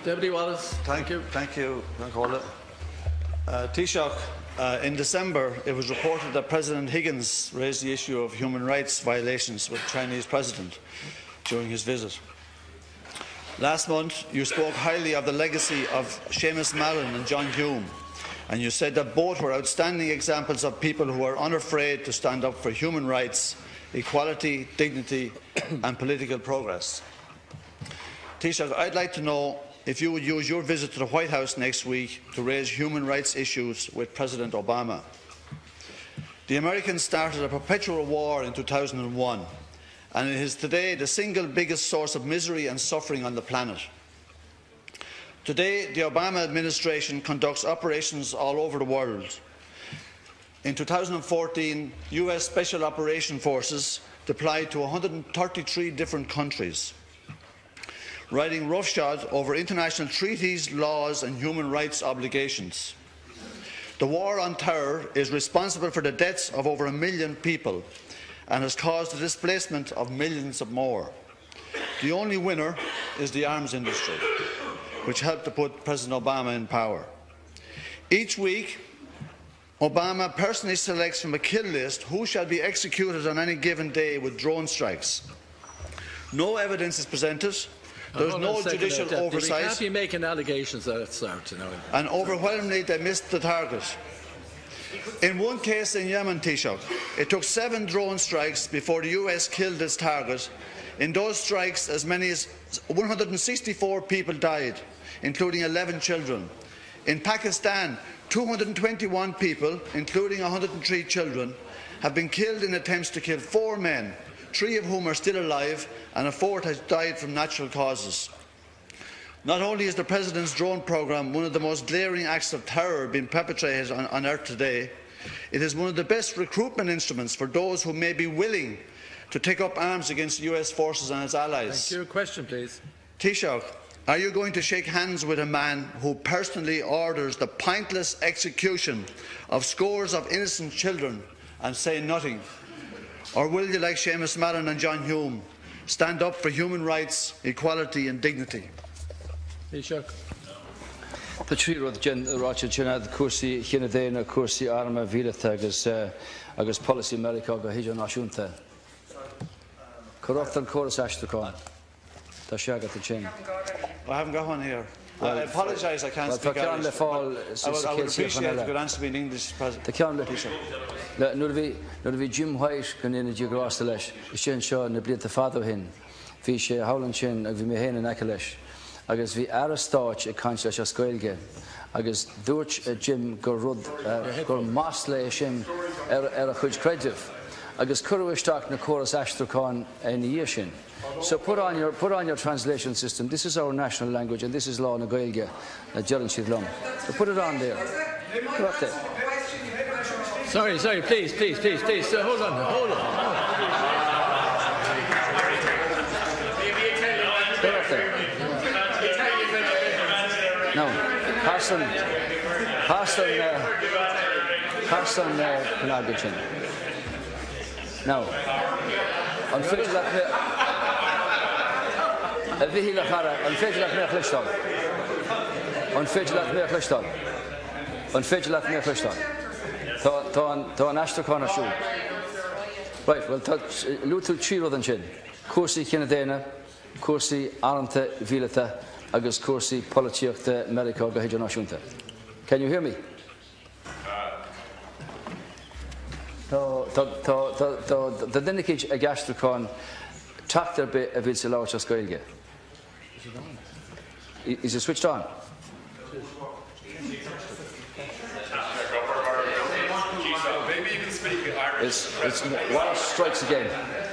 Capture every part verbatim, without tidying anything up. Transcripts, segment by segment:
Deputy Wallace. Thank you. Thank you, Nicola. Uh, Taoiseach, uh, in December it was reported that President Higgins raised the issue of human rights violations with the Chinese President during his visit. Last month you spoke highly of the legacy of Seamus Mallon and John Hume, and you said that both were outstanding examples of people who are unafraid to stand up for human rights, equality, dignity and political progress. Taoiseach, I'd like to know if you would use your visit to the White House next week to raise human rights issues with President Obama. The Americans started a perpetual war in two thousand one, and it is today the single biggest source of misery and suffering on the planet. Today, the Obama administration conducts operations all over the world. In two thousand fourteen, U S Special Operations Forces deployed to one hundred thirty-three different countries, riding roughshod over international treaties, laws and human rights obligations. The war on terror is responsible for the deaths of over a million people and has caused the displacement of millions of more. The only winner is the arms industry, which helped to put President Obama in power. Each week, Obama personally selects from a kill list who shall be executed on any given day with drone strikes. No evidence is presented. There is no judicial there, oversight. We can't be making allegations at that start, you know. And overwhelmingly, they missed the target. In one case in Yemen, Taoiseach, it took seven drone strikes before the U S killed its target. In those strikes, as many as one hundred sixty-four people died, including eleven children. In Pakistan, two hundred twenty-one people, including one hundred three children, have been killed in attempts to kill four men, three of whom are still alive, and a fourth has died from natural causes. Not only is the President's drone programme one of the most glaring acts of terror being perpetrated on, on earth today, it is one of the best recruitment instruments for those who may be willing to take up arms against U S forces and its allies. Thank you. Question, please. Taoiseach, are you going to shake hands with a man who personally orders the pointless execution of scores of innocent children and say nothing? Or will you, like Seamus Mallon and John Hume, stand up for human rights, equality and dignity? Taoiseach. The trí rud gen ráte gena cuasaí chinna déana cuasaí arma bhíleata agus agus policy America go héidir náisiúnta. Corrupt an chorus Ashtracán. Tá sé agat a chin. I haven't got one here. Well, I apologise, I can't well, speak Irish. Le fall, I would, I would appreciate if you could answer me in English, President. Nuair bhí Jim White gan ina geográsta leis, sin seo na blianta fadó hin, bhí sé howlan sin ag bhí mé héana aice leis, agus bhí arastáit ag caint leis a scoilge, agus dúirt Jim gur rud gur más le sin ar a chuid creidimh, agus curúisteach na chorus Ashtracán in dhé sin. So put on your put on your translation system. This is our national language, and this is law na Gaeilge, na Jeran Siad Lum. So put it on there. Put up there. Sorry, sorry, please, please, please, please. Uh, hold on, hold on. Put up there. No, pass on, pass on, uh, pass on Penargachin. No, on féidir le a bhí le cara, an féidir le mé chluisteáil. An féidir le mé chluisteáil. An féidir le mé chluisteáil. Tá an Ashtracán siú. Right, well, tá lútú trí rud an sin. Cuasaí chinna déana, cuasaí armta bhíleata agus cuasaí polítíochta America go héidir náisiúnta. Can you hear me? Tá dennicid ag Ashtracán tachtar be a bhíl sa láir a scoilge. Is it switched on? It's, it's Wallace strikes again.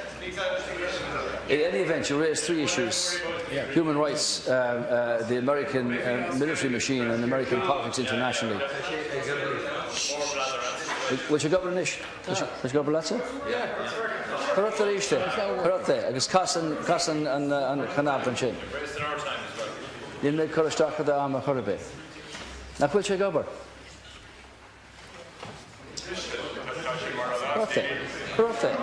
In any event, you raised three issues: yeah. human rights, uh, uh, the American uh, military machine, and American politics internationally. Which you got in this? Which you got in Yeah. Corrupt the issue. Corrupt there. Agus Cassan, Cassan, and and Canab and Chin. You made Coruscant the arm of Horribe. Now, which you got? Corrupt there. Corrupt there.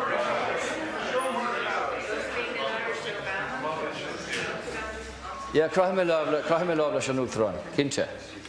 Yeah, crahim love, crahim love, let's go through. Kinche.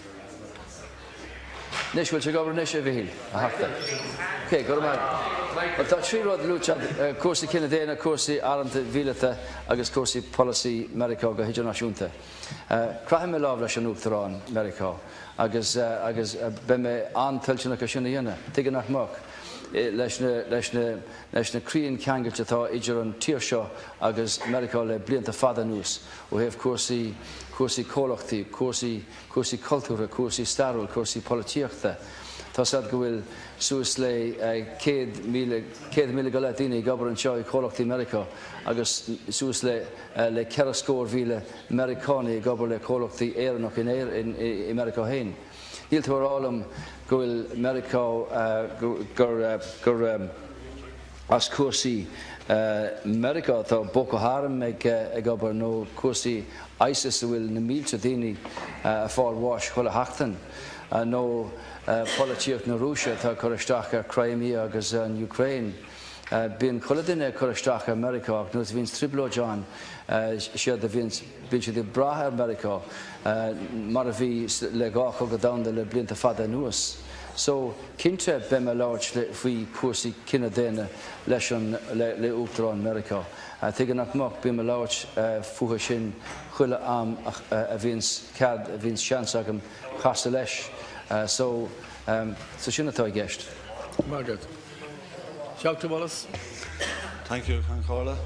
Nish will go over Nish over here. I have to. Okay, go to my. But that three road lucha, course the Canadian, course the Ireland, Vilata, August course the policy, America, go hijau nashunta. Crahim love, let's go through America. August, August, beme an telchina kashina, take enough mark. Leis na crían ceangail atá idir an tíorseo agus America le blianta fada nús ó heh cuasaí cuasaí cólachtaí, cuasaí cuasaí cultúra, cuasaí stairiúil, cuasaí polítíochta. Tá sad go bhfuil suas le céad míle go le daoine gabar an seo i cólachtaí America agus suas le le ceithre scór mhíle Americánaí gabar le cólachtaí éireannach in éir in America hain. Díolta mar álam go bhfuil America gur gur as cuasaí America tá Boko Haram ag gabar nó cuasaí ISIS a bhfuil na mílte daoine a fáil bháis chula heachtain nó polítíocht na Rússia tá choristeach ar Crimea agus an Ukraine. Bíonn chula duine choristeach America ach nó bhíonn triblóideán siad a bhíonn siad i brathe America mar a bhí le gách go damda le blianta fada nuas. So cinnte be me láirt le faoi cuasaí cinna déine leis an le Uachtarán America. Tuige nach mach bí me láirt fuaithe sin chuile am a bhíonn cad a bhíonn seans agam chasta leis. So so sin atá gceist. Margaret. Doctor Wallace. Thank you, Conchola.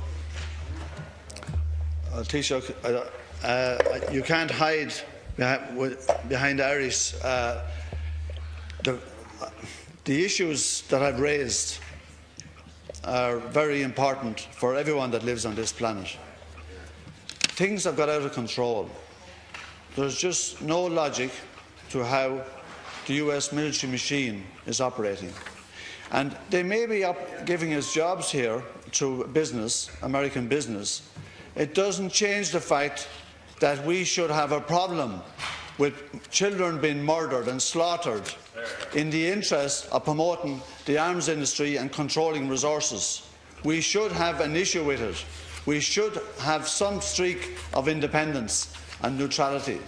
Uh, Taoiseach, uh, uh, you can't hide behind, behind Irish. Uh, the, the issues that I've raised are very important for everyone that lives on this planet. Things have got out of control. There's just no logic to how the U S military machine is operating. And they may be up giving us jobs here to business, American business. It doesn't change the fact that we should have a problem with children being murdered and slaughtered in the interest of promoting the arms industry and controlling resources. We should have an issue with it. We should have some streak of independence and neutrality.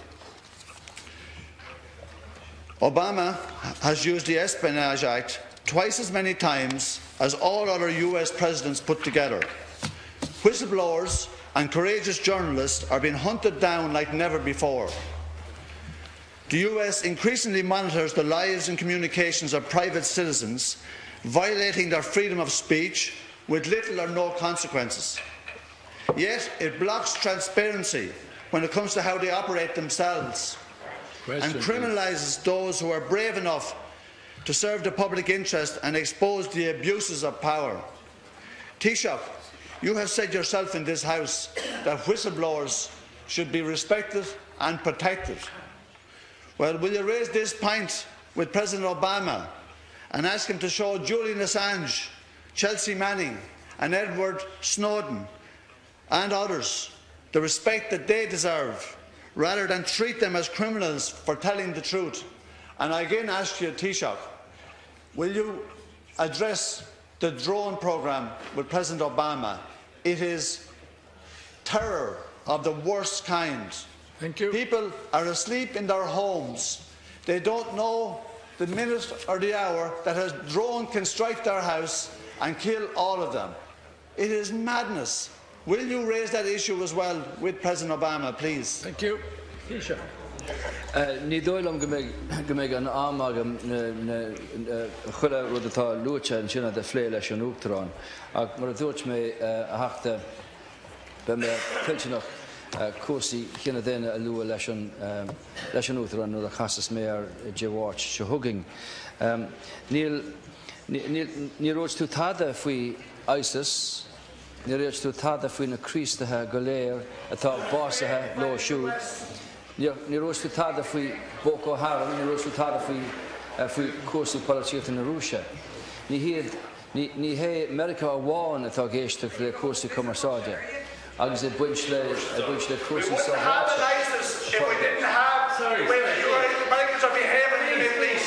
Obama has used the Espionage Act twice as many times as all other U S presidents put together. Whistleblowers and courageous journalists are being hunted down like never before. The U S increasingly monitors the lives and communications of private citizens, violating their freedom of speech with little or no consequences. Yet it blocks transparency when it comes to how they operate themselves. Question, and criminalises those who are brave enough to serve the public interest and expose the abuses of power. Taoiseach, you have said yourself in this House that whistleblowers should be respected and protected. Well, will you raise this point with President Obama and ask him to show Julian Assange, Chelsea Manning and Edward Snowden and others the respect that they deserve, rather than treat them as criminals for telling the truth? And I again ask you, Taoiseach, will you address the drone programme with President Obama? It is terror of the worst kind. Thank you. People are asleep in their homes. They don't know the minute or the hour that a drone can strike their house and kill all of them. It is madness. Will you raise that issue as well with President Obama, please? Thank you. Taoiseach. Ní dóilm go mbeidh an am agam chuile rud atá luaite an sinna de phlé leis an Uachtarán. Ach mar a dúirt mé a theachta be me tiltneach cuasaí chinna déine a lua leis an Uachtarán nuair a chastas mé ar deabháit se thugaing. Ní róid tú tada faoi ISIS, ní réid tú tada faoi na crístathe go léir atá básathe lá siúd. Ní róid tú tada faoi Boko Haram, ní róid tú tada faoi cuasaí polítíochta na Rússia. Ní hiad ní hé America a bháin atá géisteach le cuasaí cumarsáide, agus i buint le buint le cuasaí sábháilte. If we didn't have, sorry, well, you Americans are behaving in it, please.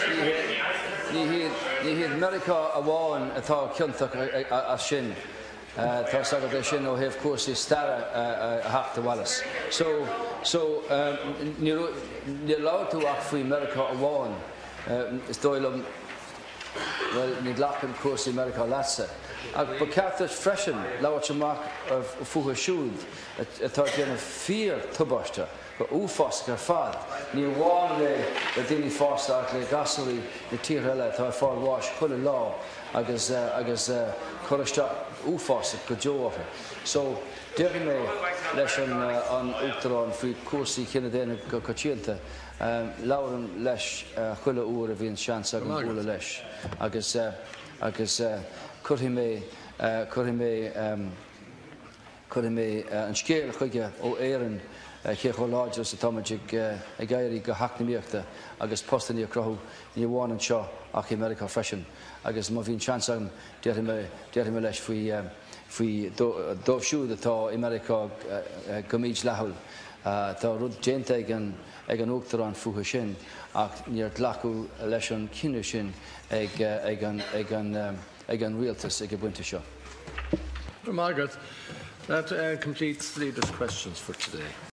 Ní hiad America a bháin atá cinnteach a sin Tá sagad é sin ó heh cuasaí stara a hachta Wallace. So, so ní lá tú ach faoi America a bháin is dóilm well ní ghlachan cuasaí America lása. Ag ba ceartas freisin leabhart amach ar fuair siúd atá déanamh fíor tubaiste go úfás ar fad. Ní bháin le le daoine fásta ach le gasolí na tír eile tá fáil bháis chuile lá agus agus choristeach úfása go deocha. So deirigh mé leis an uachtarán faoi cuasaí cinna déanamh go coitianta labharam leis chuile uair a bhíonn seans ag an bhuala leis agus agus chuirfí mé chuirfí mé chuirfí mé an scéal chuige ó éireann ché cho láidir sa táiméid ag gairí go haicnaíochta agus postaní a crothú ní bháin an seo ach America freisin agus má bhíonn seans agam deirfí mé leis faoi faoi dóibhsiúd atá America go míid leathail. Tá rud déanta ag an ag an uachtarán fuaithe sin ach níor dlacu leis an cinú sin ag ag an ag an ag an rialtas ag a buinte seo. Margaret, that uh, completes the leaders' questions for today.